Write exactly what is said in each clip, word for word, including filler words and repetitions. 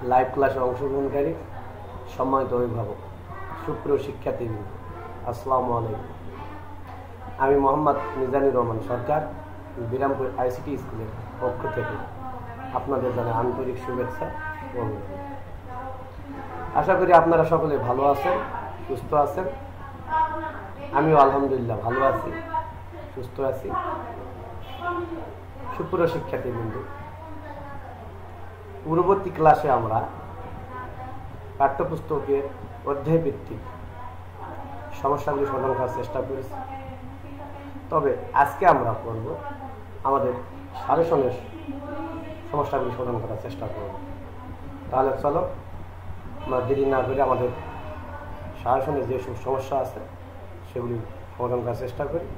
Live ক্লাসে অংশগ্রহণকারী সম্মানিত অভিভাবক, সুপ্রিয় শিক্ষার্থীবৃন্দ, আসসালামু আলাইকুম। আমি মোহাম্মদ মিজানুর রহমান সরকার, বিরামপুর আইসিটি স্কুলের পক্ষ থেকে আপনাদের জানাই আন্তরিক শুভেচ্ছা ও অভিনন্দন। আশা করি আপনারা সকলে ভালো আছেন, সুস্থ আছেন। আমিও আলহামদুলিল্লাহ ভালো আছি, সুস্থ আছি। সুপ্রিয় শিক্ষার্থীবৃন্দ, পূর্ববর্তী ক্লাসে আমরা পাঠ্যপুস্তকের অধ্যায়ভিত্তিক সমস্যাগুলি সমাধান করার চেষ্টা করেছি। তবে আজকে আমরা করব আমাদের সাজেশনের সমস্যাগুলি সমাধান করার চেষ্টা করব। তাহলে চলো আমরা দেরি না করে আমাদের সাজেশনের যেসব সমস্যা আছে সেগুলি সমাধান করার চেষ্টা করি।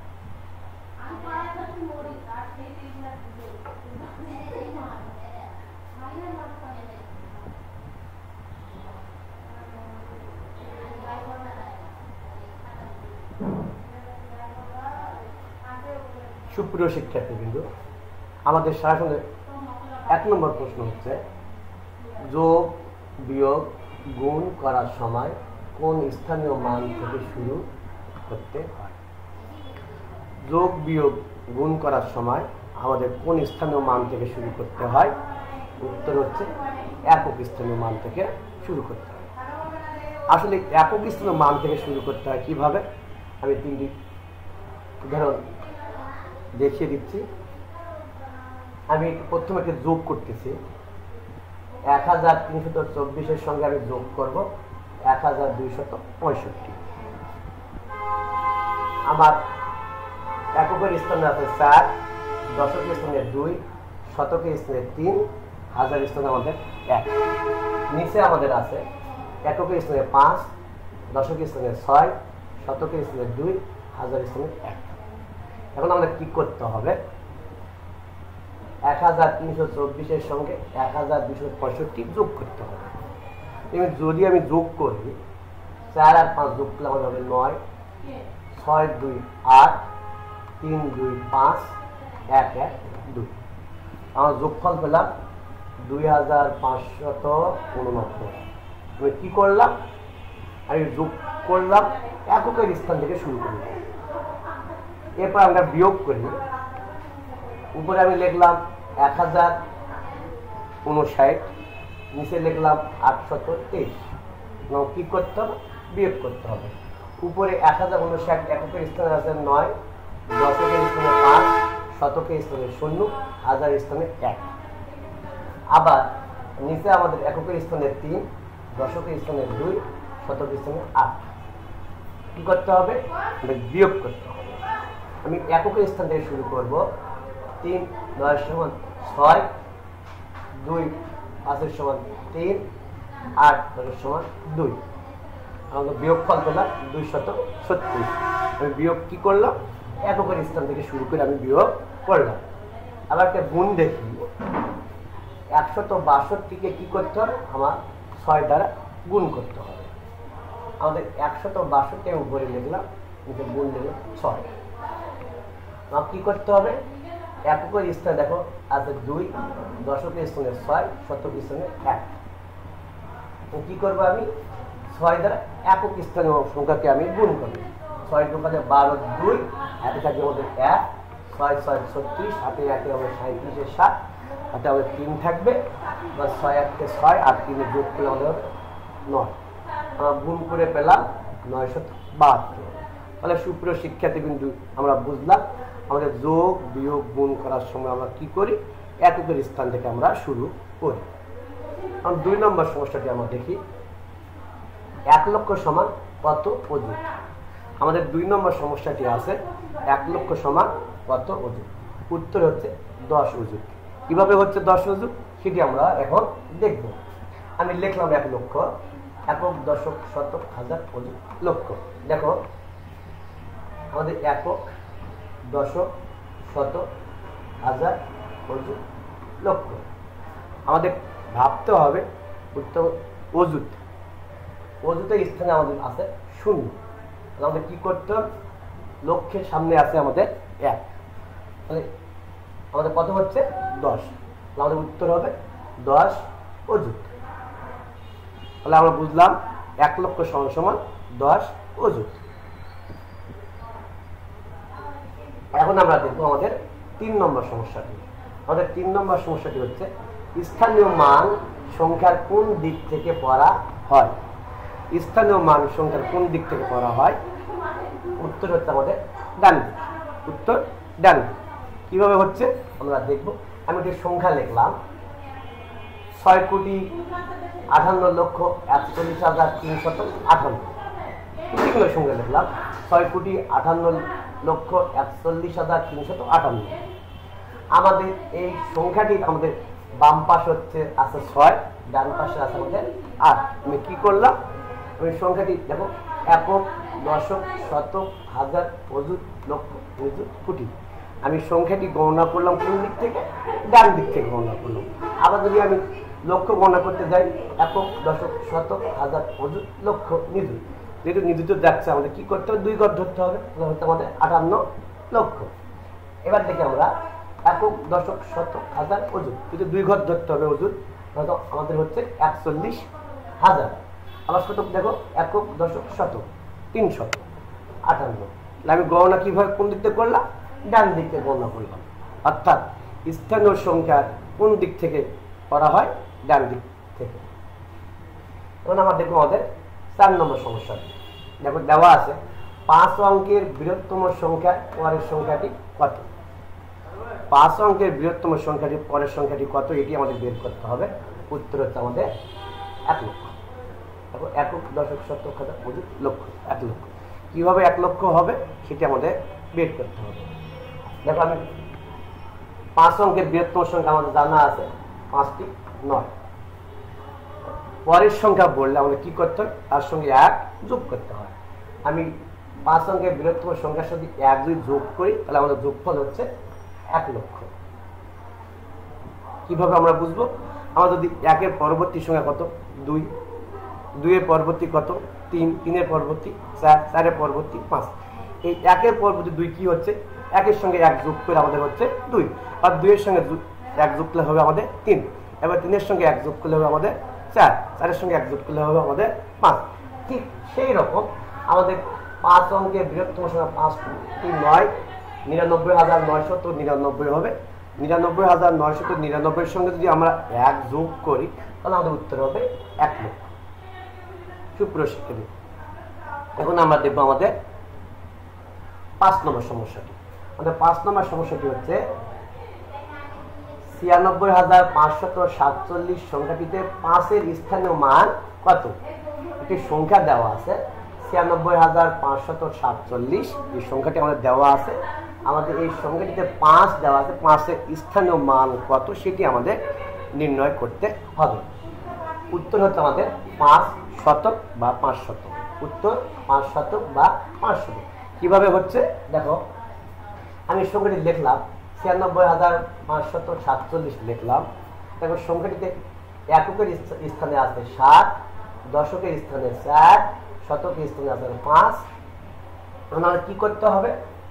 সুপ্রিয় শিক্ষার্থীবৃন্দ, আমাদের সাজেশনের এক নম্বর প্রশ্ন হচ্ছে যোগ বিয়োগ গুণ করার সময় কোন স্থানীয় মান থেকে শুরু করতে হয়। যোগ বিয়োগ গুণ করার সময় আমাদের কোন স্থানীয় মান থেকে শুরু করতে হয়? উত্তর হচ্ছে একক স্থানীয় মান থেকে শুরু করতে হয়। আসলে একক স্থানীয় মান থেকে শুরু করতে হয় কিভাবে, আমি তিনটি উদাহরণ দেখিয়ে দিচ্ছি। আমি প্রথমে একটা যোগ করতেছি। এক হাজার তিনশত চব্বিশের সঙ্গে আমি যোগ করব এক হাজার দুইশত পঁয়ষট্টি। আমার এককের স্থানে আছে চার, দশকের স্থানে দুই, শতকের স্থানে তিন, হাজার স্থানে আমাদের এক। নিচে আমাদের আছে এককের স্থানে পাঁচ, দশকের স্থানে ছয়, শতকের স্থানে দুই, হাজার স্থানে এক। এখন আমাদের কি করতে হবে? এক হাজার তিনশো চব্বিশের সঙ্গে এক হাজার দুইশো পঁয়ষট্টি যোগ করতে হবে। যদি আমি যোগ করি, চার আর পাঁচ যোগ করলে আমাদের হবে নয়, ছয় দুই আট, তিন দুই পাঁচ, এক এক দুই। আমার যোগফল পেলাম দুই হাজার পাঁচশত উননব্বই। আমি কি করলাম? আমি যোগ করলাম, এককের স্থান থেকে শুরু করলাম। এরপর আমরা বিয়োগ করি। উপরে আমি লিখলাম এক হাজার উনষাট, নিচে লিখলাম আটশত তেইশ। কি করতে হবে? বিয়োগ করতে হবে। উপরে এক হাজার উনষাট এককের স্থানে আছে নয়, দশকের স্থানে পাঁচ, শতকের স্থানে শূন্য, হাজার স্থানে এক। আবার নিচে আমাদের এককের স্থানে তিন, দশকের স্থানে দুই, শতকের স্থানে আট। কি করতে হবে? বিয়োগ করতে হবে। আমি এককের স্থান থেকে শুরু করব। তিন নয় সমান ছয়, দুই পাঁচের সমান তিন, আট দশের সমান দুই। আমাদের বিয়োগফল পেলাম দুইশত ছত্রিশ। আমি বিয়োগ কি করলাম? এককের স্থান থেকে শুরু করে আমি বিয়োগ করলাম। আবার একটা গুণ দেখি। একশত বাষট্টিকে কি করতে হবে? আমার ছয় দ্বারা গুণ করতে হবে। আমাদের একশত বাষট্টি আমি উপরে লিখলাম, নিচে গুণ লিখলাম ছয়। আমার কি করতে হবে? এককের স্থানে দেখো আছে দুই, দশকের স্থানে ছয়, শতকের স্থানে এক। কি করবো? আমি ছয় দ্বারা একক স্থানীয় সংখ্যাকে আমি গুণ করবো। ছয় টোকালে বারো, দুই হাতে থাকবে আমাদের এক, ছয় ছয় ছত্রিশ, হাতে একে হবে সাঁত্রিশের সাত, হাতে আমাদের তিন থাকবে, বা ছয় এককে ছয়, আর তিনে যোগ করলে আমাদের হবে নয়। আমরা গুণ করে পেলাম নয়শত বাহাত্তর। তাহলে সুপ্রিয় শিক্ষার্থীবৃন্দু, আমরা বুঝলাম আমাদের যোগ বিয়োগ গুণ করার সময় আমরা কি করি? এককের স্থান থেকে আমরা শুরু করি। কারণ দুই নম্বর সমস্যাটি আমরা দেখি। এক লক্ষ সমান কত অযুত? আমাদের দুই নম্বর সমস্যাটি আছে এক লক্ষ সমান কত অযুত? উত্তর হচ্ছে দশ অযুত। কিভাবে হচ্ছে দশ অযুত সেটি আমরা এখন দেখব। আমি লিখলাম এক লক্ষ, একক দশক শতক হাজার অযুত লক্ষ। দেখো আমাদের একক দশক শতক হাজার অযুত লক্ষ। আমাদের ভাবতে হবে উত্তর অযুত। অযুতের স্থানে আমাদের আছে শূন্য। আমাদের কি করতে হবে? লক্ষের সামনে আছে আমাদের এক, তাহলে আমাদের কত হচ্ছে? দশ। আমাদের উত্তর হবে দশ অযুত। তাহলে আমরা বুঝলাম এক লক্ষ সমান সমান দশ অযুত। এখন আমরা দেখবো আমাদের তিন নম্বর সমস্যাটি। আমাদের তিন নম্বর সমস্যাটি হচ্ছে স্থানীয় মান সংখ্যার কোন দিক থেকে পড়া হয়। স্থানীয় মান সংখ্যার কোন দিক থেকে পড়া হয়? উত্তর হচ্ছে আমাদের ডান দিক। উত্তর ডান দিক। কিভাবে হচ্ছে আমরা দেখব। আমি একটি সংখ্যা লিখলাম ছয় কোটি আটান্ন লক্ষ একচল্লিশ হাজার তিনশত আটান্ন। এগুলো সংখ্যা লিখলাম ছয় কোটি আটান্ন লক্ষ একচল্লিশ হাজার তিনশত আটান্ন। আমাদের এই সংখ্যাটি আমাদের বাম পাশে হচ্ছে আছে ছয়, ডান পাশে আছে আমাদের আট। আমি কি করলাম, আমি সংখ্যাটি দেখো একক, দশক, শতক, হাজার, অযুত, লক্ষ, নিযুত, কোটি। আমি সংখ্যাটি গণনা করলাম কোন দিক থেকে? ডান দিক থেকে গণনা করলাম। আবার যদি আমি লক্ষ গণনা করতে যাই, একক, দশক, শতক, হাজার, অযুত, লক্ষ, নিযুত। যেহেতু নিযুত যাচ্ছে আমাদের কি করতে হবে? দুই ঘর ধরতে হবে। হচ্ছে আমাদের আটান্ন লক্ষ। এবার দেখি আমরা একক, দশক, শতক, হাজার, অযুত। কিন্তু দুই ঘর ধরতে হবে অযুত, হয়তো আমাদের হচ্ছে একচল্লিশ হাজার। আবার শতক দেখো একক, দশক, শতক, তিন শত আটান্ন। আমি গণনা কিভাবে কোন দিক থেকে করলাম? ডান দিক থেকে গণনা করলাম। অর্থাৎ স্থানীয় সংখ্যার কোন দিক থেকে করা হয়? ডান দিক থেকে। এখন আমরা দেখবো আমাদের চার নম্বর সমস্যা। দেখো দেওয়া আছে পাঁচ অঙ্কের বৃহত্তম সংখ্যা পরের সংখ্যাটি কত? পাঁচ অঙ্কের বৃহত্তম সংখ্যাটি পরের সংখ্যাটি কত? এটি আমাদের বের করতে হবে। উত্তর হচ্ছে আমাদের এক লক্ষ। দেখো একক, দশক, শতক, হাজার, অযুত, লক্ষ, এক লক্ষ। কিভাবে এক লক্ষ হবে সেটি আমাদের বের করতে হবে। দেখো আমি পাঁচ অঙ্কের বৃহত্তম সংখ্যা আমাদের জানা আছে পাঁচটি নয়। পরের সংখ্যা বললে আমাদের কি করতে হয়? তার সঙ্গে এক যোগ করতে হয়। আমি পাঁচ অঙ্কের বৃহত্তম সংখ্যার সাথে এক দুই যোগ করি, তাহলে আমাদের যোগফল হচ্ছে এক লক্ষ। কিভাবে আমরা বুঝবো? আমরা যদি একের পরবর্তী সংখ্যা কত? দুই, দুইয়ের পরবর্তী কত? তিন, তিনের পরবর্তী চার, চারের পরবর্তী পাঁচ। এই একের পরবর্তী দুই কি হচ্ছে? একের সঙ্গে এক যোগ করে আমাদের হচ্ছে দুই। আর দুইয়ের সঙ্গে এক যোগ করলে হবে আমাদের তিন। এবার তিনের সঙ্গে এক যোগ করলে হবে আমাদের চার, চারের সঙ্গে এক যোগ করলে হবে আমাদের পাঁচ। ঠিক সেই রকম আমাদের পাঁচ অঙ্কের বৃহত্তম সংখ্যা পাঁচটি নয়, নিরানব্বই হাজার নয়শত নিরানব্বই হবে। নিরানব্বই হাজার নয়শত নিরানব্বইয়ের সঙ্গে যদি আমরা এক যোগ করি, তাহলে আমাদের উত্তর হবে এক লক্ষ। সুপ্রিয় শিক্ষার্থী, এখন আমরা দেখবো আমাদের পাঁচ নম্বর সমস্যাটি। আমাদের পাঁচ নম্বর সমস্যাটি হচ্ছে ছিয়ানব্বই হাজার পাঁচশত সাতচল্লিশ সংখ্যাটিতে পাঁচের স্থানীয় মান কত? একটি সংখ্যা দেওয়া আছে ছিয়ানব্বই হাজার পাঁচশত সাতচল্লিশ। এই সংখ্যাটি আমাদের দেওয়া আছে। আমাদের এই সংখ্যাটিতে পাঁচ দেওয়া আছে, পাঁচের স্থানীয় মান কত সেটি আমাদের নির্ণয় করতে হবে। উত্তর হচ্ছে আমাদের পাঁচ শতক বা পাঁচ শতক। উত্তর পাঁচ শতক বা পাঁচ শতক। কিভাবে হচ্ছে দেখো, আমি সংখ্যাটি লিখলাম ছিয়ানব্বই হাজার পাঁচশত সাতচল্লিশ লিখলাম। দেখো সংখ্যাটিতে এককের স্থানে আছে সাত, দশকের স্থানে চার, শতকের স্থানে আছে পাঁচ। আমাদের কি করতে হবে?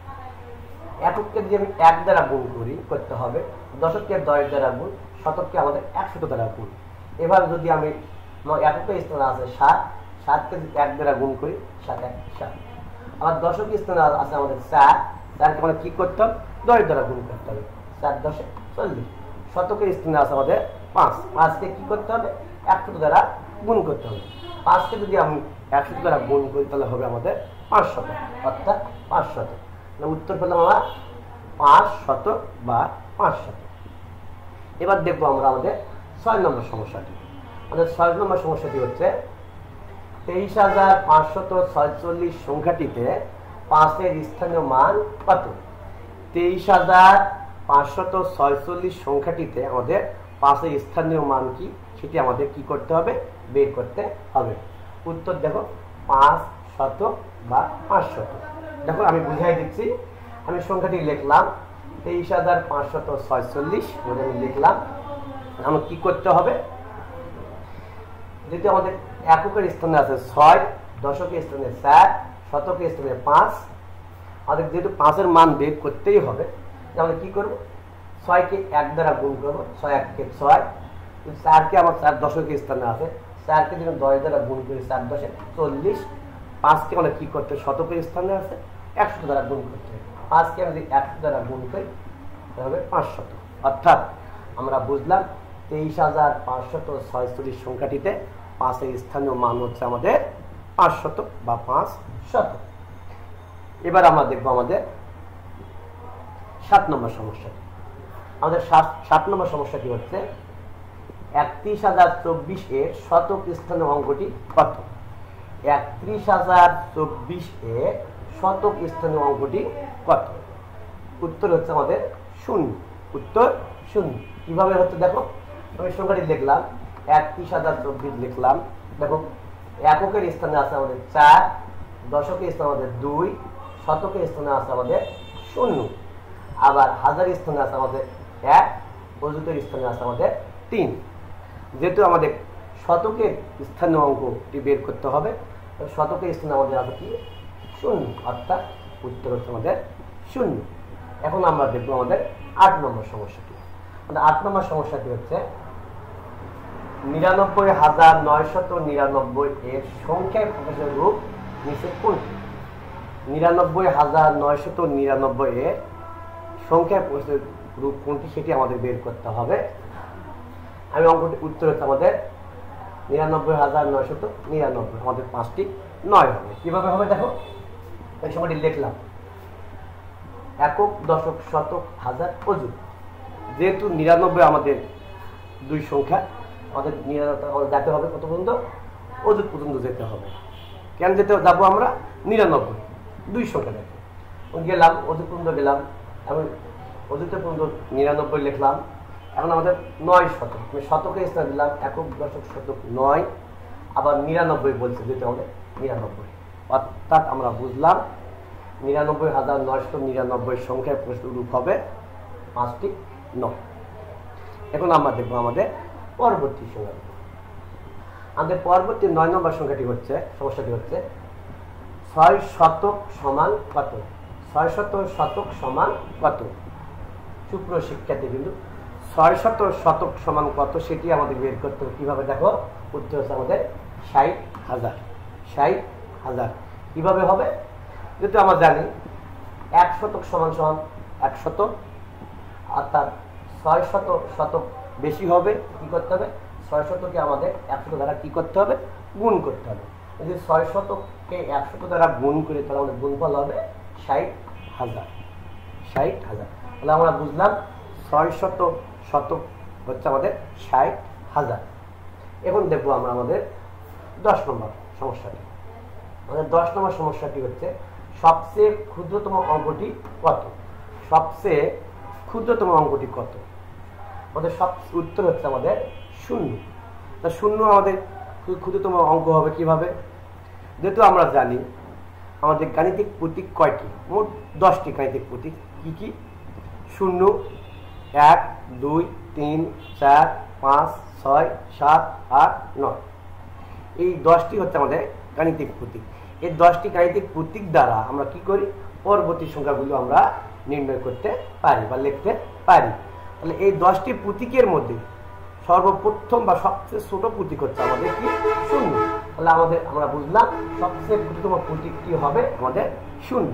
এককে যদি আমি এক দ্বারা গুণ করি করতে হবে, দশককে দশ দ্বারা গুণ, শতককে আমাদের একশত দ্বারা গুণ। এবার যদি আমি এককের স্থানে আছে সাত, সাতকে যদি এক দ্বারা গুণ করি, সাত এক সাত। আবার দশকের স্থানে আছে আমাদের চার, চারকে আমাদের কি করতে হবে? দশ দ্বারা গুণ করতে হবে, চার দশে চল্লিশ। শতকের স্থানে আছে আমাদের পাঁচ, পাঁচকে কি করতে হবে? একশত দ্বারা গুণ করতে হবে। পাঁচকে যদি আমি একশত দ্বারা গুণ করি তাহলে হবে আমাদের পাঁচ শতক, অর্থাৎ পাঁচ শতক। উত্তর পেলাম আমরা পাঁচ শতক বা পাঁচ শতক। এবার দেখবো আমরা আমাদের ছয় নম্বর সমস্যাটি। আমাদের ছয় নম্বর সমস্যাটি হচ্ছে তেইশ হাজার পাঁচশত ছয়চল্লিশ সংখ্যাটিতে পাঁচের স্থানীয় মান কত? তেইশ হাজার পাঁচশত ছয়চল্লিশ সংখ্যাটিতে আমাদের পাঁচের স্থানীয় মান কি সেটি আমাদের কি করতে হবে? বের করতে হবে। উত্তর দেখো পাঁচ শতক বা পাঁচ শতক। দেখো আমি বুঝাই দিচ্ছি। আমি সংখ্যাটি লিখলাম তেইশ হাজার পাঁচশত ছয়চল্লিশ আমি লিখলাম। আমার কি করতে হবে? যদি আমাদের এককের স্থানে আছে ছয়, দশকের স্থানে চার, শতকের স্থানে পাঁচ, আমাদের যেহেতু পাঁচের মান বের করতেই হবে, আমরা কি করবো? ছয়কে এক দ্বারা গুণ করবো, ছয় এককে ছয়, চারকে আমার চার দশকের স্থানে আছে, চারকে যদি দশ দ্বারা গুণ করি চার দশে চল্লিশ, পাঁচকে আমরা কি করতে শতকের স্থানে আছে একশো দ্বারা গুণ করতে হবে, পাঁচকে আমরা যদি একশো দ্বারা গুণ করি তাহলে পাঁচশত। অর্থাৎ আমরা বুঝলাম তেইশ হাজার পাঁচশত ছয়চল্লিশ সংখ্যাটিতে পাঁচের স্থানীয় মান হচ্ছে আমাদের পাঁচশত বা পাঁচ শত। এবার আমরা দেখবো আমাদের সাত নম্বর সমস্যাটি। আমাদের সাত সাত নম্বর সমস্যাটি হচ্ছে একত্রিশ হাজার চব্বিশ এর শতক স্থানীয় অঙ্কটি কত? একত্রিশ হাজার চব্বিশ এর শতক স্থানীয় অঙ্কটি কত? উত্তর হচ্ছে আমাদের শূন্য। উত্তর শূন্য। কিভাবে হচ্ছে দেখো, আমি সংখ্যাটি লিখলাম একত্রিশ হাজার চব্বিশ লিখলাম। দেখো এককের স্থানে আছে আমাদের চার, দশকের স্থানে আমাদের দুই, শতকের স্থানে আছে আমাদের শূন্য, আবার হাজার স্থানে আছে আমাদের এক, অযুতের স্থানে আছে আমাদের তিন। যেহেতু আমাদের শতকের স্থানীয় অঙ্কটি বের করতে হবে, শতকের স্থানে আমাদের আছে কি শূন্য, অর্থাৎ উত্তর হচ্ছে আমাদের শূন্য। এখন আমরা দেখবো আমাদের আট নম্বর সমস্যাটি। আমাদের আট নম্বর সমস্যাটি হচ্ছে নিরানব্বই হাজার নয়শত নিরানব্বই এর সংখ্যায় প্রকাশের রূপ নিচে কোনটি? নিরানব্বই হাজার নয়শত নিরানব্বই এর সংখ্যায় প্রকাশের রূপ কোনটি সেটি আমাদের বের করতে হবে। আমি অঙ্কটি উত্তর হচ্ছে আমাদের নিরানব্বই হাজার নয়শত নিরানব্বই, আমাদের পাঁচটি নয় হবে। কিভাবে হবে দেখো, এই সংখ্যাটি লিখলাম একক, দশক, শতক, হাজার, অযুত। যেহেতু নিরানব্বই আমাদের দুই সংখ্যা, আমাদের নিরানব্বই যেতে হবে কত পর্যন্ত? অযুত পর্যন্ত যেতে হবে। কেন যেতে যাবো আমরা? নিরানব্বই দুই সংখ্যা দেখে গেলাম, অযুত পর্যন্ত গেলাম, আমি অযুতের পর্যন্ত নিরানব্বই লিখলাম। এখন আমাদের নয় শতক, আমি শতকের স্থানে দিলাম একক, দশক, শতক, নয়, আবার নিরানব্বই বলছে যেতে আমাদের নিরানব্বই। অর্থাৎ আমরা বুঝলাম নিরানব্বই হাজার নয়শত নিরানব্বই সংখ্যার রূপ হবে পাঁচটি নয়। এখন আমরা দেখবো আমাদের পরবর্তী সংখ্যা। আমাদের পরবর্তী নয় নম্বর সংখ্যাটি হচ্ছে সমস্যাটি হচ্ছে ছয় শতক সমান কত? ছয় শত শতক সমান কত? সুপ্রিয় শিক্ষার্থী কিন্তু ছয় শত শতক সমান কত সেটি আমাদের বের করতে হবে। কিভাবে দেখো, উত্তর হচ্ছে আমাদের ষাট হাজার। ষাট হাজার কিভাবে হবে? যেহেতু আমরা জানি এক শতক সমান সমান এক শতক, অর্থাৎ ছয় শত শতক বেশি হবে, কি করতে হবে? ছয় শতকে আমাদের একশত দ্বারা কি করতে হবে? গুণ করতে হবে। যদি ছয় শতককে একশত দ্বারা গুণ করে তাহলে আমাদের গুণফল হবে ষাট হাজার। ষাট হাজার তাহলে আমরা বুঝলাম ছয় শত শতক হচ্ছে আমাদের ষাট হাজার। এখন দেখবো আমরা আমাদের দশ নম্বর সমস্যাটি। আমাদের দশ নম্বর সমস্যাটি হচ্ছে সবচেয়ে ক্ষুদ্রতম অঙ্কটি কত? সবচেয়ে ক্ষুদ্রতম অঙ্কটি কত? আমাদের সব উত্তর হচ্ছে আমাদের শূন্য। তা শূন্য আমাদের ক্ষুদ্রতম অঙ্ক হবে কিভাবে? যেহেতু আমরা জানি আমাদের গাণিতিক প্রতীক কয়টি? মোট দশটি গাণিতিক প্রতীক। কি কি? শূন্য, এক, দুই, তিন, চার, পাঁচ, ছয়, সাত, আট, নয়। এই দশটি হচ্ছে আমাদের গাণিতিক প্রতীক। এই দশটি গাণিতিক প্রতীক দ্বারা আমরা কি করি? পরবর্তী সংখ্যাগুলো আমরা নির্ণয় করতে পারি বা লিখতে পারি। তাহলে এই দশটি প্রতীকের মধ্যে সর্বপ্রথম বা সবচেয়ে ছোট প্রতীক হচ্ছে আমাদের কি? শূন্য। তাহলে আমাদের আমরা বুঝলাম সবচেয়ে ক্ষুদ্রতম প্রতীকটি হবে আমাদের শূন্য।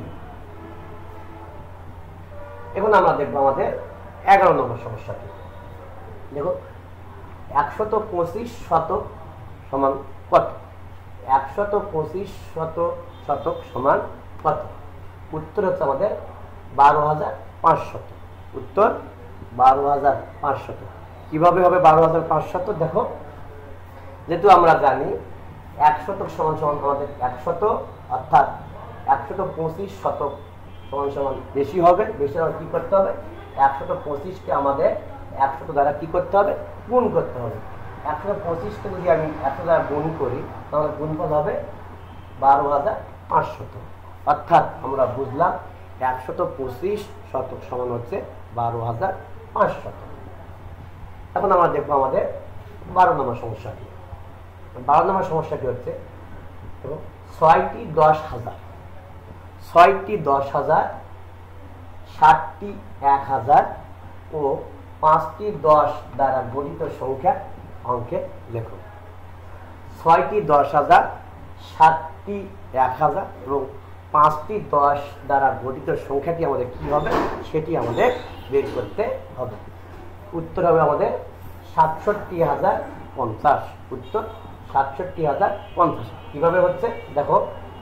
এখন আমরা দেখবো আমাদের এগারো নম্বর সমস্যাটি। দেখো একশত পঁচিশ শতক সমান কত? একশত পঁচিশ শত শতক সমান কত? উত্তর হচ্ছে আমাদের বারো হাজার পাঁচশত। উত্তর বারো হাজার পাঁচশত। কিভাবে হবে বারো হাজার পাঁচশত? দেখো যেহেতু আমরা জানি এক শতক সমান সমান আমাদের একশত, অর্থাৎ একশত পঁচিশ শতক সমান সমান বেশি হবে। বেশি হলে কি করতে হবে? একশত পঁচিশকে আমাদের একশত দ্বারা কি করতে হবে? গুণ করতে হবে। একশত পঁচিশকে যদি আমি একশো দ্বারা গুণ করি তাহলে গুণফল হবে বারো হাজার পাঁচশত। অর্থাৎ আমরা বুঝলাম একশত পঁচিশ শতক সমান হচ্ছে বারো হাজার পাঁচশত। এখন আমরা দেখবো আমাদের বারো নম্বর সমস্যাটি। বারো নম্বর সমস্যাটি হচ্ছে ছয়টি দশ হাজার, ছয়টি দশ হাজার, ষাটটি এক হাজার ও পাঁচটি দশ দ্বারা গঠিত সংখ্যা অঙ্কে লেখো। ছয়টি দশ হাজার, সাতটি এক হাজার এবং পাঁচটি দশ দ্বারা গঠিত সংখ্যাটি আমাদের কি হবে সেটি আমাদের বের করতে হবে। উত্তর হবে আমাদের সাতষট্টি হাজার পঞ্চাশ। উত্তর সাতষট্টি হাজার পঞ্চাশ। কিভাবে হচ্ছে দেখো,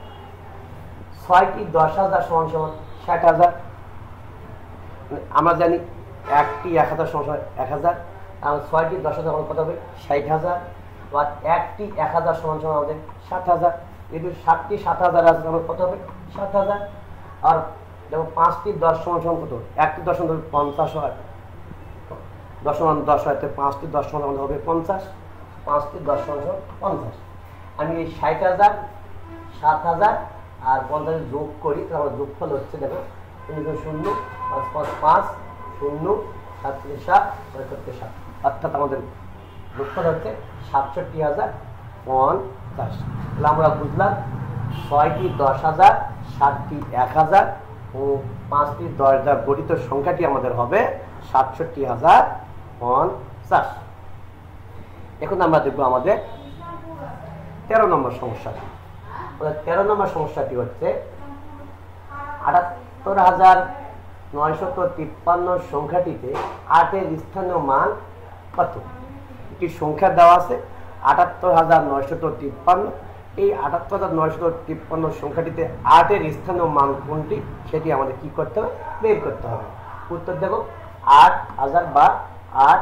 ছয়টি দশ হাজার সমান সমান ষাট হাজার। আমরা জানি একটি এক হাজার সমান সমান এক হাজার, আর ছয়টি দশ হাজার কত হবে ষাট হাজার, বা একটি এক হাজার সমান সমান আমাদের ষাট হাজার। কিন্তু সাতটি সাত হাজার আছে কত হবে সাত হাজার। আর দেখো পাঁচটি দশ সমান সমান কত, একটি দশ সমান পঞ্চাশ হয়, দশ সমান দশ হয়, পাঁচটি দশ সমান হবে পঞ্চাশ, পাঁচটি দশ সমান সমান পঞ্চাশ। আমি এই ষাট হাজার, সাত হাজার আর পঞ্চাশ যোগ করি, তাহলে আমার যোগফল হচ্ছে দেখো শূন্য পাঁচ পাঁচ পাঁচ শূন্য সাত থেকে সাত পঁয়ষট্টি সাত, অর্থাৎ আমাদের যোগফল হচ্ছে সাতষট্টি হাজার পঞ্চাশ। তাহলে আমরা বুঝলাম ছয়টি দশ হাজার, সাতটি এক হাজার ও পাঁচটি দশ দ্বারা গঠিত সংখ্যাটি আমাদের হবে সাতষট্টি হাজার পঞ্চাশ। এখন আমরা দেখবো আমাদের তেরো নম্বর সমস্যাটি। তেরো নম্বর সমস্যাটি হচ্ছে আটাত্তর হাজার নয়শত তিপ্পান্ন সংখ্যাটিতে আটের স্থানীয় মান কত? একটি সংখ্যা দেওয়া আছে আটাত্তর হাজার নয়শত তিপ্পান্ন। এই আটাত্তর হাজার নয়শত তিপ্পান্ন সংখ্যাটিতে আটের স্থানীয় মান কোনটি সেটি আমাদের কি করতে হবে বের করতে হবে। উত্তর দেখো আট হাজার বা আট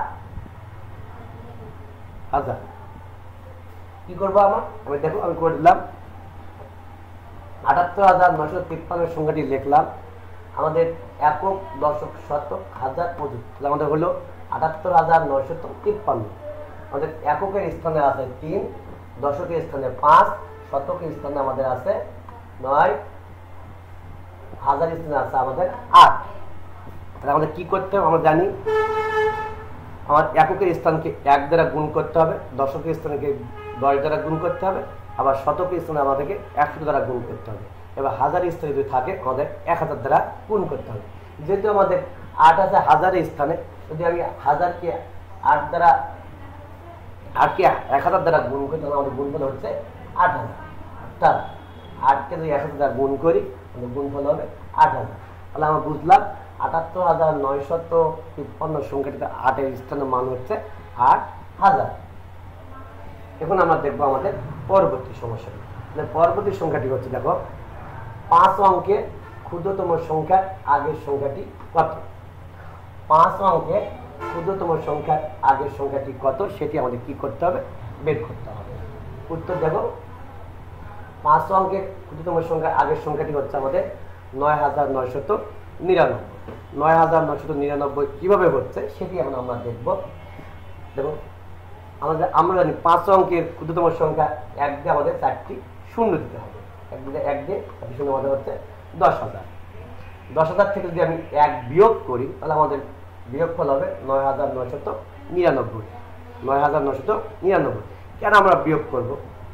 হাজার। কি করবো আমার আমি দেখো আমি করে দিলাম আটাত্তর হাজার নয়শো তিপ্পান্ন সংখ্যাটি লিখলাম, আমাদের একক দশক শতক হাজার অযুত, আমাদের হলো আটাত্তর হাজার নয়শত তিপ্পান্ন। আমাদের এককের স্থানে আছে তিন, দশকের স্থানে পাঁচ, শতকের স্থানে আমাদের আছে নয়, হাজার স্থানে আছে আমাদের আট। তাহলে আমাদের কি করতে হবে আমরা জানি, আমার এককের স্থানকে এক দ্বারা গুণ করতে হবে, দশকের স্থানকে দশ দ্বারা গুণ করতে হবে, আবার শতকের স্থানে আমাদেরকে একশো দ্বারা গুণ করতে হবে। এবার হাজার স্থানে যদি থাকে আমাদের এক হাজার দ্বারা গুণ করতে হবে। যেহেতু আমাদের আট আছে হাজারের স্থানে, যদি আমি হাজারকে আট দ্বারা আটকে এক হাজার দ্বারা গুণ করি তাহলে আমাদের গুণফল হচ্ছে আট হাজার। অর্থাৎ আটকে যদি এক হাজার দ্বারা গুণ করি তাহলে গুণফল হবে আট হাজার। তাহলে আমরা বুঝলাম আটাত্তর হাজার নয়শত তিপ্পান্ন সংখ্যাটিতে আটের স্থানের মান হচ্ছে আট হাজার। এখন আমরা দেখবো আমাদের পরবর্তী সমস্যাটি। পরবর্তী সংখ্যাটি হচ্ছে দেখো পাঁচ অঙ্কের ক্ষুদ্রতম সংখ্যার আগের সংখ্যাটি কত? পাঁচ অঙ্কের ক্ষুদ্রতম সংখ্যার আগের সংখ্যাটি কত সেটি আমাদের কি করতে হবে বের করতে হবে। উত্তর দেখো পাঁচ অঙ্কের ক্ষুদ্রতম সংখ্যার আগের সংখ্যাটি হচ্ছে আমাদের নয় হাজার নয়শত নিরানব্বই। নয় হাজার নয়শত নিরানব্বই কিভাবে হচ্ছে সেটি এখন আমরা দেখবো। দেখো আমাদের আমরা জানি পাঁচ অঙ্কের ক্ষুদ্রতম সংখ্যা এক দিয়ে আমাদের চারটি শূন্য দিতে হবে, এক দিয়ে এক দিয়ে চারটি শূন্য আমাদের হচ্ছে দশ হাজার। দশ হাজার থেকে যদি আমি এক বিয়োগ করি তাহলে আমাদের বিয়োগফল হবে নয় হাজার নয়শত নিরানব্বই। নয় হাজার নয়শত নিরানব্বই কেন আমরা বিয়োগ করব?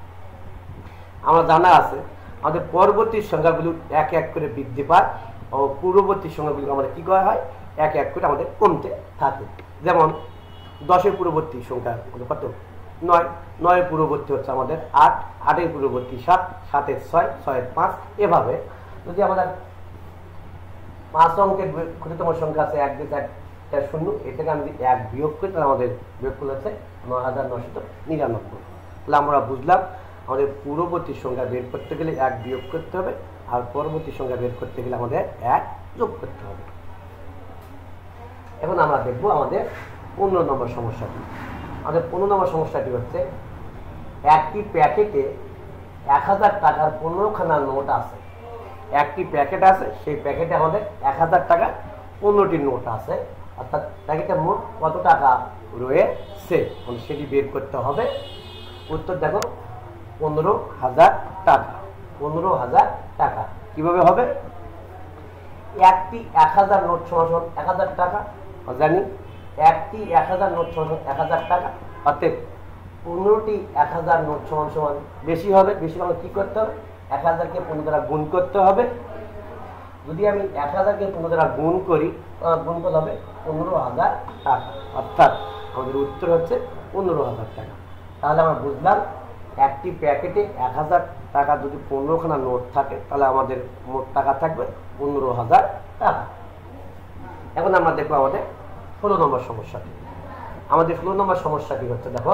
আমরা জানা আছে আমাদের পরবর্তী সংখ্যাগুলো এক এক করে বৃদ্ধি পায় ও পূর্ববর্তী সংখ্যাগুলো আমাদের কি করা হয় এক এক করে আমাদের কমতে থাকে। যেমন দশের পূর্ববর্তী সংখ্যা কত নয়, নয়ের পূর্ববর্তী হচ্ছে আমাদের আট, আটের পূর্ববর্তী সাত, সাতের ছয়, ছয়ের পাঁচ। এভাবে যদি আমাদের পাঁচ অঙ্কের ক্ষুদ্রতম সংখ্যা আছে এক দুই চারটা শূন্য, এ থেকে আমি যদি এক বিয়োগ করি তাহলে আমাদের বিয়োগফল হচ্ছে নয় হাজার নয়শত নিরানব্বই। তাহলে আমরা বুঝলাম আমাদের পূর্ববর্তী সংখ্যা বের করতে গেলে এক বিয়োগ করতে হবে, আর পরবর্তী সংখ্যা বের করতে গেলে আমাদের এক যোগ করতে হবে। এখন আমরা দেখবো আমাদের পনেরো নম্বর সমস্যাটি। আমাদের পনেরো নম্বর সমস্যাটি হচ্ছে একটি প্যাকেটে এক হাজার টাকার পনেরোখানা নোট আছে। একটি প্যাকেট আছে, সেই প্যাকেটে আমাদের এক হাজার টাকার পনেরোটি নোট আছে, অর্থাৎ প্যাকেটে মোট কত টাকা রয়েছে সেটি বের করতে হবে। উত্তর দেখো পনেরো হাজার টাকা। পনেরো হাজার টাকা কিভাবে হবে? একটি এক হাজার নোট সমান এক হাজার টাকা, জানি একটি এক হাজার নোট সমান এক হাজার টাকা, অর্থাৎ পনেরোটি এক হাজার নোট সমান সমান বেশি হবে। বেশি হলে কি করতে হবে এক হাজারকে পনেরো দ্বারা গুণ করতে হবে। যদি আমি এক হাজারকে পনেরো দ্বারা গুণ করি গুণ করতে হবে পনেরো হাজার টাকা, অর্থাৎ আমাদের উত্তর হচ্ছে পনেরো হাজার টাকা। তাহলে আমরা বুঝলাম একটি প্যাকেটে এক হাজার টাকা যদি পনেরোখানা নোট থাকে তাহলে আমাদের মোট টাকা থাকবে পনেরো হাজার টাকা। এখন আমরা দেখবো আমাদের ষোলো নম্বর সমস্যাটি। আমাদের ষোলো নম্বর সমস্যাটি হচ্ছে, দেখো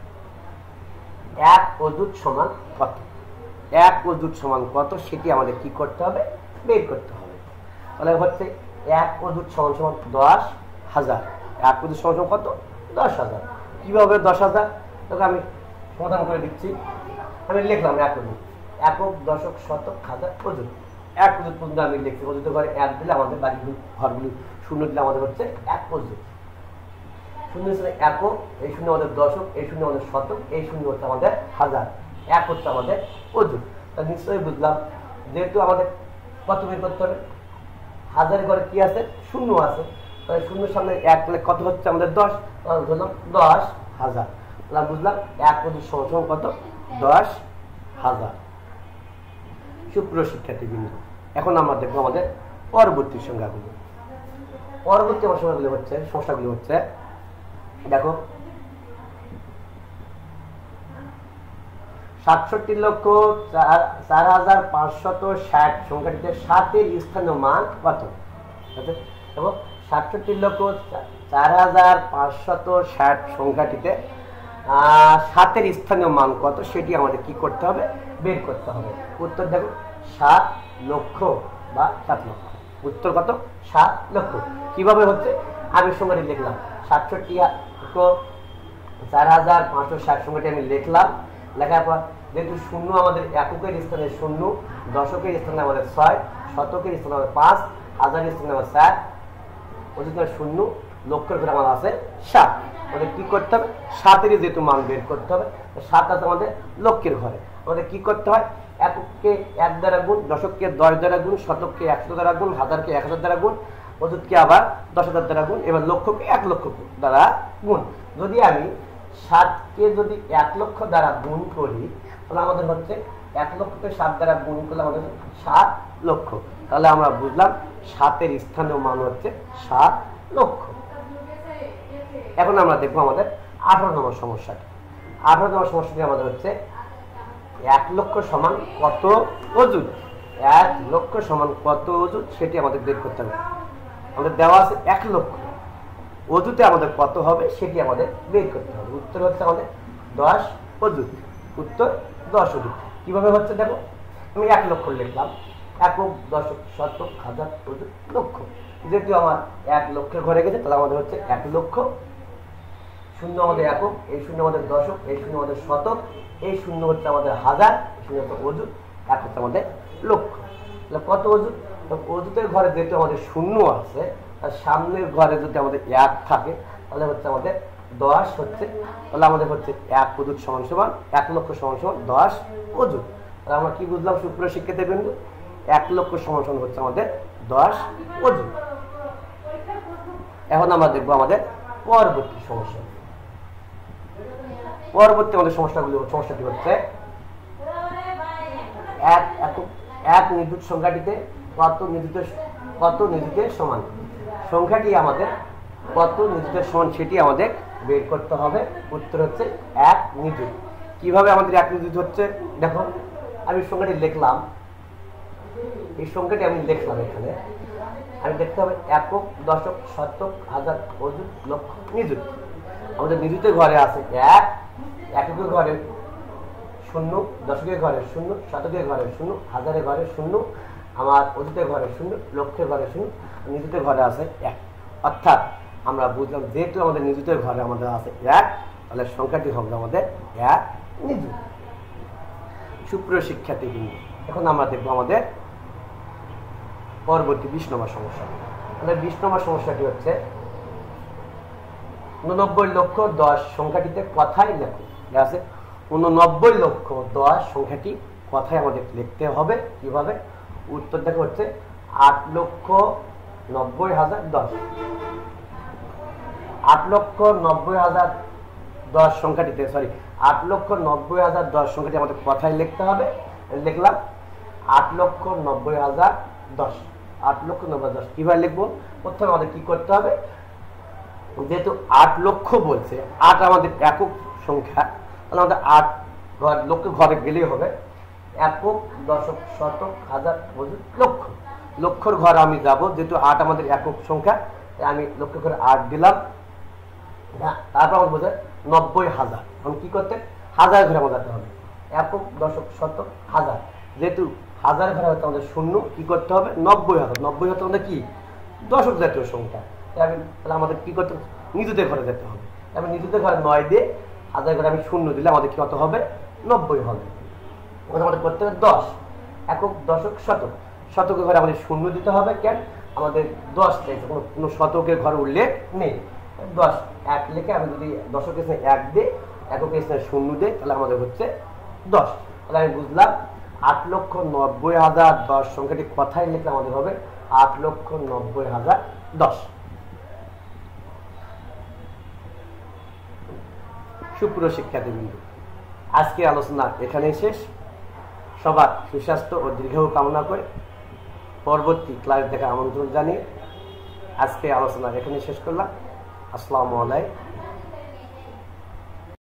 এক অযুত সমান কত, এক অযুত সমান কত সেটি আমাদের কি করতে হবে, বের করতে হবে। তাহলে হচ্ছে এক অযুত সমান সমান দশ হাজার, এক অযুত সমান সমান কত, দশ হাজার। কিভাবে দশ হাজার, তোকে আমি সমাধান করে দিচ্ছি। আমি লিখলাম এক অযুত, একক দশক শতক হাজার অযুত, এক অযুত পর্যন্ত আমি লিখছি। অযুত ঘরে এক দিলে আমাদের বাকিগুলো ঘরগুলি শূন্য দিলে আমাদের হচ্ছে এক অযুত। শূন্য হিসেবে একক, এই শূন্য আমাদের দশক, এই শূন্য আমাদের শতক, এই শূন্য হচ্ছে আমাদের হাজার, এক হচ্ছে আমাদের অযুত। তা নিশ্চয়ই বুঝলাম যেহেতু আমাদের কত বের করতে হবে, হাজারের ঘরে কি আছে, শূন্য আছে, তাহলে শূন্যের সামনে এক তাহলে কত হচ্ছে আমাদের দশ, ধরলাম দশ হাজার। তাহলে বুঝলাম এক অযুত সমান কত, দশ হাজার। সুপ্রিয় শিক্ষার্থীবৃন্দ, এখন আমরা দেখবো আমাদের পরবর্তী সংখ্যাগুলো। পরবর্তী আমার সংখ্যাগুলো হচ্ছে সমস্যাগুলো হচ্ছে, দেখো সাতষট্টি লক্ষ চার হাজার পাঁচশত ষাট সংখ্যাটিতে সাতের স্থানীয় মান কত। এবং সাতষট্টি লক্ষ চার হাজার পাঁচশত ষাট সংখ্যাটিতে আহ সাতের স্থানীয় মান কত সেটি আমাদের কি করতে হবে, বের করতে হবে। উত্তর দেখো সাত লক্ষ বা সাত লক্ষ। উত্তর কত, সাত লক্ষ। কিভাবে হচ্ছে, আমি সংখ্যাটি লিখলাম সাতষট্টি চার হাজার পাঁচশো ষাট সংখ্যাটি আমি লিখলাম। লেখার পর যেহেতু শূন্য আমাদের এককের স্থানে শূন্য, দশকের স্থানে আমাদের ছয়, শতকের স্থানে আমাদের পাঁচ, হাজারের স্থানে আমাদের চার, অযুত শূন্য, লক্ষের ঘরে আমাদের আছে সাত। আমাদের কি করতে হবে, সাতেরই যেহেতু মান বের করতে হবে, সাত আছে আমাদের লক্ষের ঘরে। আমাদের কি করতে হয়, এককে এক দ্বারা গুণ, দশককে দশ দ্বারা গুণ, শতককে একশো দ্বারা গুণ, হাজারকে এক হাজার দ্বারা গুণ, অযুতকে আবার দশ হাজার দ্বারা গুণ, এবার লক্ষকে এক লক্ষ দ্বারা গুণ। যদি আমি সাতকে যদি এক লক্ষ দ্বারা গুণ করি তাহলে আমাদের হচ্ছে এক লক্ষকে সাত দ্বারা গুণ করলে আমাদের সাত লক্ষ। তাহলে আমরা বুঝলাম সাতের স্থানীয় মান হচ্ছে সাত লক্ষ। এখন আমরা দেখবো আমাদের আঠারো নম্বর সমস্যাটি। আঠারো নম্বর সমস্যাটি আমাদের হচ্ছে এক লক্ষ সমান কত অযুত, এক লক্ষ সমান কত অযুত সেটি আমাদের বের করতে হবে। আমাদের দেওয়া আছে এক লক্ষ, অযুতে আমাদের কত হবে সেটি আমাদের বের করতে হবে। উত্তর হচ্ছে আমাদের দশ অযুত। উত্তর দশ অযুত। কিভাবে হচ্ছে দেখো, আমি এক লক্ষ লিখলাম, একক দশক শতক হাজার অযুত লক্ষ। যেহেতু আমার এক লক্ষের ঘরে গেছে তাহলে আমাদের হচ্ছে এক লক্ষ, শূন্য আমাদের একক, এই শূন্য আমাদের দশক, এই শূন্য আমাদের শতক, এই শূন্য হচ্ছে আমাদের হাজার, এই শূন্য হচ্ছে অযুত, এক হচ্ছে আমাদের লক্ষ। তাহলে কত অযুত, অযুতের ঘরে যেহেতু আমাদের শূন্য আছে আর সামনের ঘরে যদি আমাদের এক থাকে তাহলে হচ্ছে আমাদের দশ হচ্ছে, তাহলে আমাদের হচ্ছে এক অযুত সমান সমান এক লক্ষ সমান সমান দশ অযুত। তাহলে আমরা কি বুঝলাম সুপ্রিয় শিক্ষার্থীবৃন্দ, এক লক্ষ সমান সমান হচ্ছে আমাদের দশ অযুত। এখন আমরা দেখবো আমাদের পরবর্তী সমস্যা। পরবর্তী আমাদের সমস্যাগুলো সমস্যাটি হচ্ছে এক একক এক নিযুত সংখ্যাটিতে কত নিযুত কত নিযুতের সমান। সংখ্যাটি আমাদের কত নিযুতের সমান সেটি আমাদের বের করতে হবে। উত্তর হচ্ছে এক নিযুত। কিভাবে আমাদের এক নিযুত হচ্ছে, দেখো আমি সংখ্যাটি লিখলাম, এই সংখ্যাটি আমি লিখলাম এখানে, আমি দেখতে হবে একক দশক শতক হাজার অযুত লক্ষ নিযুত। আমাদের নিযুতের ঘরে আছে এক, এককের ঘরে শূন্য, দশকের ঘরে শূন্য, শতকের ঘরে শূন্য, হাজারের ঘরে শূন্য, আমার অযুতের ঘরে শূন্য, লক্ষের ঘরে শূন্য, নিযুতের ঘরে আছে এক। অর্থাৎ আমরা বুঝলাম যেহেতু আমাদের নিযুতের ঘরে আমাদের আছে এক, তাহলে সংখ্যাটি হবে আমাদের এক নিযুত। সুপ্রিয় শিক্ষার্থীবৃন্দ, এখন আমরা দেখবো আমাদের পরবর্তী বিশ নম্বর সমস্যা। আমাদের বিশ নম্বর সমস্যাটি হচ্ছে উননব্বই লক্ষ দশ সংখ্যাটিতে কথায় লেখো। আছে উননব্বই লক্ষ দশ সংখ্যাটি কথায় আমাদের লিখতে হবে। কিভাবে, উত্তর দেখো হচ্ছে আট লক্ষ নব্বই হাজার দশ। আট লক্ষ নব্বই হাজার দশ সংখ্যাটিতে সরি আট লক্ষ নব্বই হাজার দশ সংখ্যাটি আমাদের কথায় লিখতে হবে। লিখলাম আট লক্ষ নব্বই হাজার দশ, আট লক্ষ নব্বই দশ। কিভাবে লিখবো, প্রথমে আমাদের কি করতে হবে, যেহেতু আট লক্ষ বলছে, আট আমাদের একক সংখ্যা, তাহলে আমাদের আট ঘর লক্ষ ঘরে গেলেই হবে একক দশক শতক হাজার লক্ষ। লক্ষর ঘর আমি যাব, যেহেতু আট আমাদের একক সংখ্যা, আমি লক্ষ করে আট দিলাম। তারপর আমার বোঝায় নব্বই হাজার। এখন কি করতে হাজার ঘরে আমাদের যেতে হবে, একক দশক শতক হাজার, যেহেতু হাজার ঘরে হতে আমাদের শূন্য কি করতে হবে নব্বই হাজার। নব্বই হাজার আমাদের কি দশক জাতীয় সংখ্যা, আমি তাহলে আমাদের কি করতে নিজেদের ঘরে যেতে হবে। আমি নিজেদের ঘরে নয় দিয়ে হাজার ঘরে আমি শূন্য দিলে আমাদের কত হবে নব্বই হবে। আমাদের করতে হবে দশ, একক দশক শতক। শতকের ঘরে আমাদের শূন্য দিতে হবে, কেন আমাদের দশ চাইছে, কোনো কোনো শতকের ঘরে উল্লেখ নেই। দশ এক লিখে আমি যদি দশকের স্থানে এক দিই, এককের স্থানে শূন্য দিই, তাহলে আমাদের হচ্ছে দশ। তাহলে আমি বুঝলাম আট লক্ষ নব্বই হাজার দশ সংখ্যাটি কথায় লিখলে আমাদের হবে আট লক্ষ নব্বই হাজার দশ। সুপ্রিয় শিক্ষার্থীবৃন্দ, আজকে আলোচনা এখানেই শেষ। সবার সুস্বাস্থ্য ও দীর্ঘায়ু কামনা করে পরবর্তী ক্লাস দেখার আমন্ত্রণ জানিয়ে আজকে আলোচনা এখানে শেষ করলাম। আসসালামু আলাইকুম।